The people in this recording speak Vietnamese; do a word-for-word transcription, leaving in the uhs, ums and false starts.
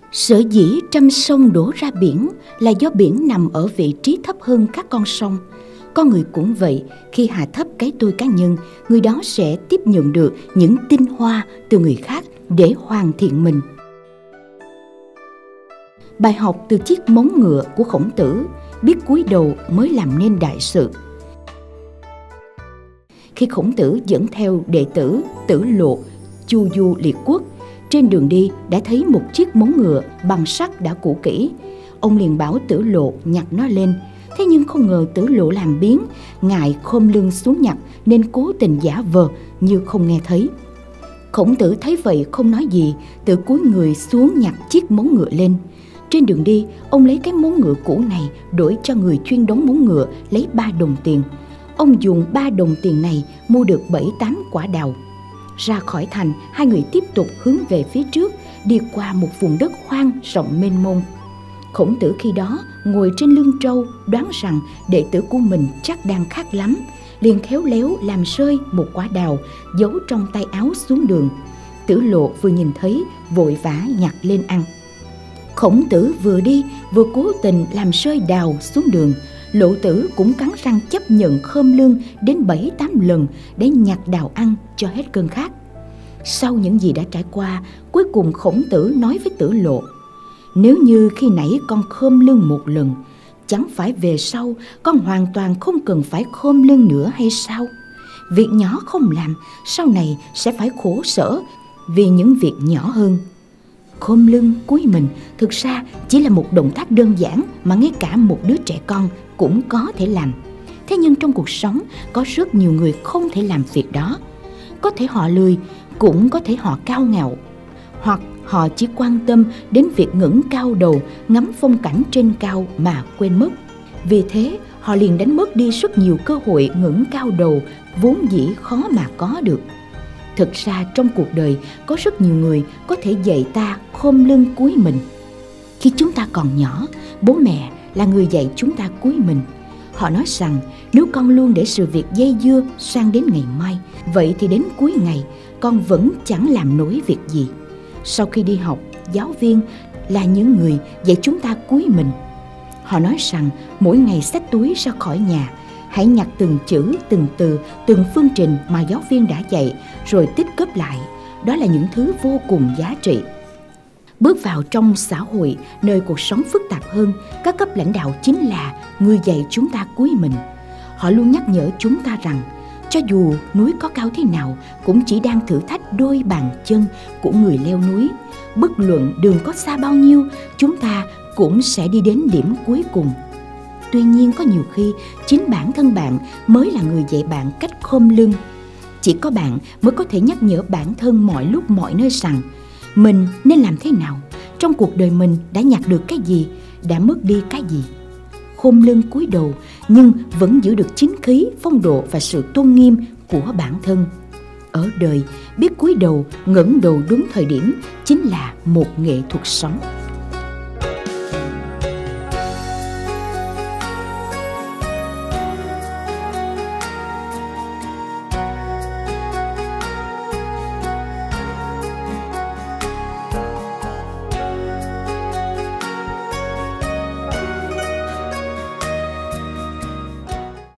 Sở dĩ trăm sông đổ ra biển là do biển nằm ở vị trí thấp hơn các con sông. Con người cũng vậy, khi hạ thấp cái tôi cá nhân, người đó sẽ tiếp nhận được những tinh hoa từ người khác để hoàn thiện mình. Bài học từ chiếc móng ngựa của Khổng Tử: biết cúi đầu mới làm nên đại sự. Khi Khổng Tử dẫn theo đệ tử Tử Lộ chu du liệt quốc, trên đường đi đã thấy một chiếc móng ngựa bằng sắt đã cũ kỹ. Ông liền bảo Tử Lộ nhặt nó lên. Thế nhưng không ngờ Tử Lộ làm biếng, ngại khom lưng xuống nhặt nên cố tình giả vờ như không nghe thấy. Khổng Tử thấy vậy không nói gì, tự cúi người xuống nhặt chiếc móng ngựa lên. Trên đường đi, ông lấy cái móng ngựa cũ này đổi cho người chuyên đóng móng ngựa lấy ba đồng tiền. Ông dùng ba đồng tiền này mua được bảy tám quả đào. Ra khỏi thành, hai người tiếp tục hướng về phía trước, đi qua một vùng đất hoang rộng mênh mông. Khổng Tử khi đó ngồi trên lưng trâu, đoán rằng đệ tử của mình chắc đang khát lắm, liền khéo léo làm rơi một quả đào giấu trong tay áo xuống đường. Tử Lộ vừa nhìn thấy, vội vã nhặt lên ăn. Khổng Tử vừa đi vừa cố tình làm rơi đào xuống đường. Lộ Tử cũng cắn răng chấp nhận khom lưng đến bảy tám lần để nhặt đào ăn cho hết cơn khát. Sau những gì đã trải qua, cuối cùng Khổng Tử nói với Tử Lộ: nếu như khi nãy con khom lưng một lần, chẳng phải về sau con hoàn toàn không cần phải khom lưng nữa hay sao? Việc nhỏ không làm, sau này sẽ phải khổ sở vì những việc nhỏ hơn. Khom lưng cúi mình thực ra chỉ là một động tác đơn giản mà ngay cả một đứa trẻ con cũng có thể làm. Thế nhưng trong cuộc sống có rất nhiều người không thể làm việc đó. Có thể họ lười, cũng có thể họ cao ngạo, hoặc họ chỉ quan tâm đến việc ngẩng cao đầu ngắm phong cảnh trên cao mà quên mất. Vì thế họ liền đánh mất đi rất nhiều cơ hội ngẩng cao đầu vốn dĩ khó mà có được. Thực ra trong cuộc đời có rất nhiều người có thể dạy ta khom lưng cúi mình. Khi chúng ta còn nhỏ, bố mẹ là người dạy chúng ta cúi mình. Họ nói rằng nếu con luôn để sự việc dây dưa sang đến ngày mai, vậy thì đến cuối ngày con vẫn chẳng làm nổi việc gì. Sau khi đi học, giáo viên là những người dạy chúng ta cúi mình. Họ nói rằng mỗi ngày xách túi ra khỏi nhà, hãy nhặt từng chữ, từng từ, từng phương trình mà giáo viên đã dạy rồi tích góp lại. Đó là những thứ vô cùng giá trị. Bước vào trong xã hội nơi cuộc sống phức tạp hơn, các cấp lãnh đạo chính là người dạy chúng ta cúi mình. Họ luôn nhắc nhở chúng ta rằng cho dù núi có cao thế nào cũng chỉ đang thử thách đôi bàn chân của người leo núi. Bất luận đường có xa bao nhiêu, chúng ta cũng sẽ đi đến điểm cuối cùng. Tuy nhiên có nhiều khi chính bản thân bạn mới là người dạy bạn cách khom lưng. Chỉ có bạn mới có thể nhắc nhở bản thân mọi lúc mọi nơi rằng mình nên làm thế nào, trong cuộc đời mình đã nhặt được cái gì, đã mất đi cái gì. Khom lưng cúi đầu nhưng vẫn giữ được chính khí, phong độ và sự tôn nghiêm của bản thân. Ở đời, biết cúi đầu, ngẩng đầu đúng thời điểm chính là một nghệ thuật sống.